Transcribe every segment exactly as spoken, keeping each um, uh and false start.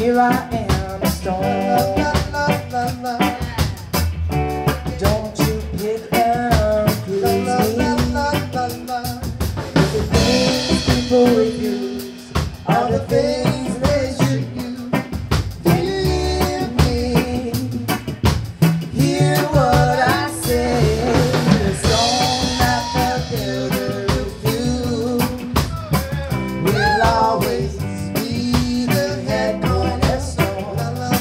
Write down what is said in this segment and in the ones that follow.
here I am, a stone. Don't you pick and accuse me. The things people refuse are the things they should use. Hear me, hear what I say. The stone that the builder refused will always be the head cornerstone.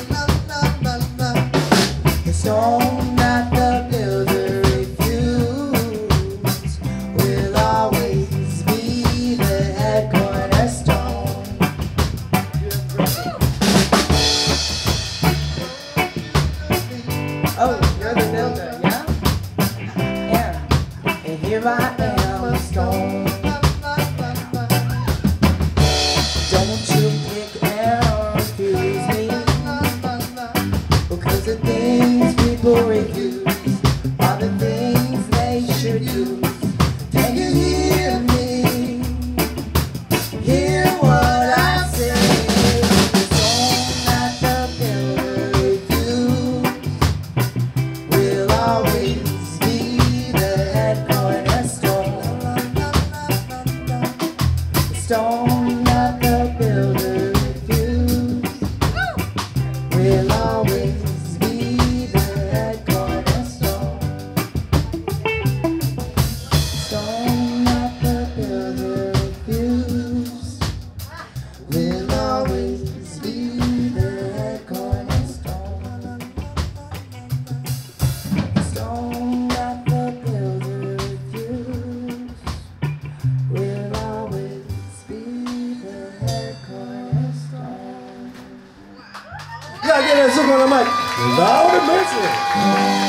The stone that the builder refused will always be the head cornerstone. Oh, you're the builder, yeah? Yeah. And here I am, a stone. Don't you pick and refuse me, because the things people refuse are the things they should use. Can you hear me? Hear what I say. The stone that the builder refused will always be the head cornerstone. The stone that the builder refused will always be the head cornerstone. Stone that the builder refused will always be the head cornerstone. Stone that the builder refused will always be the head cornerstone. Yeah, get that super on the mic. Loud and messy.